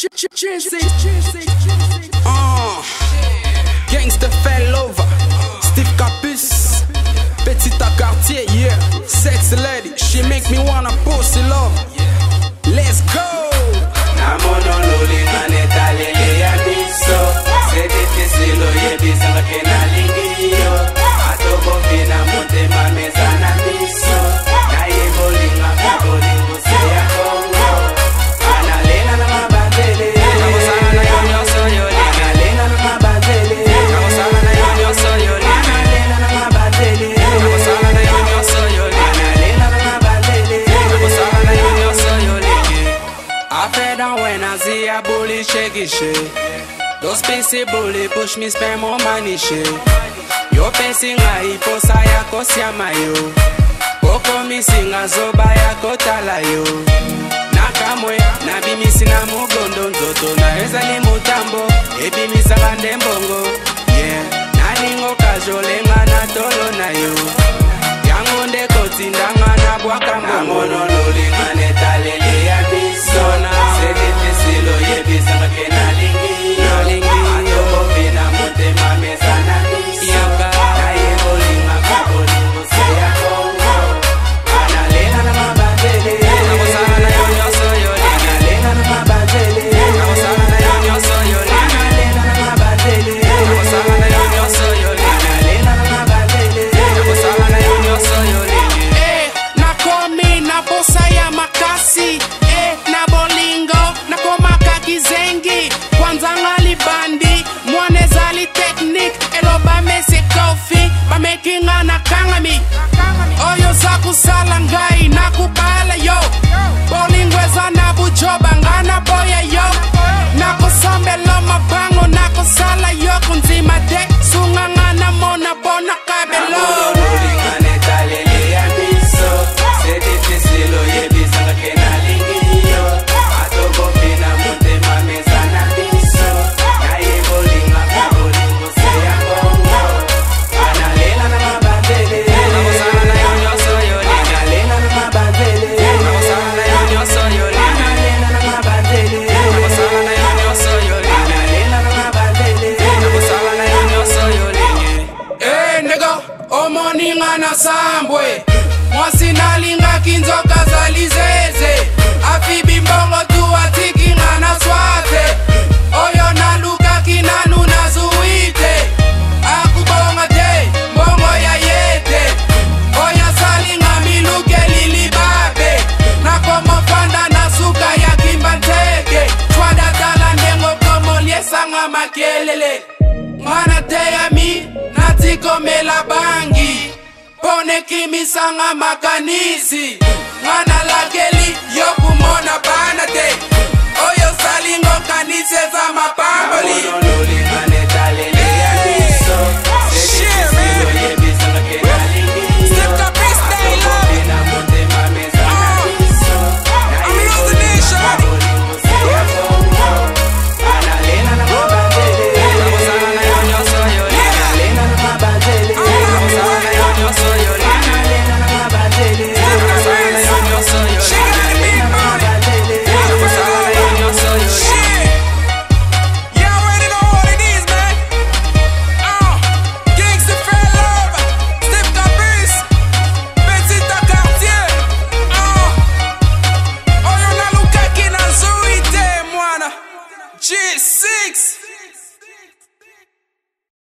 Gangsta fell over. Styve Capus. Petite à Quartier, yeah. Sexy lady, she make me wanna pussy love. Let's go. When I see a bully shake it shit, those PC bully push me spend more money shit. Yo pensing I posa yako siama yo, poko misinga zoba yako tala yo. Nakamwe na bimisi na mugondo nzoto na eza ni mutambo ebimisa bande mbongo. Yeah, naningo kajolenga na tolo na yo. Yango ndeko tindanga na bwaka mbongo. Namono lulinga netalele ya bisona. Oyo zaku salangai na kubala yo, bolingweza na bujoba ngana boya yo. Nako sambe lo mabango nako sala yo kunzima de sunga ngana mona bona kabelo. Omoninga na sambwe mwasi nalinga kinzoka zalizeze afibi mbongo tu atiki na swate oyo naluka kinanu na zuite akubonga te mbongo ya yete oya salinga miluke lilibabe nakomo fanda na suka ya kimbanteke twada tala ndengo komo liesanga makelele mwana teyami natikomela bangi pone kimisanga makanisi mwana lakeli yokumona bana te oyo salingo kanise za mapamboli. G6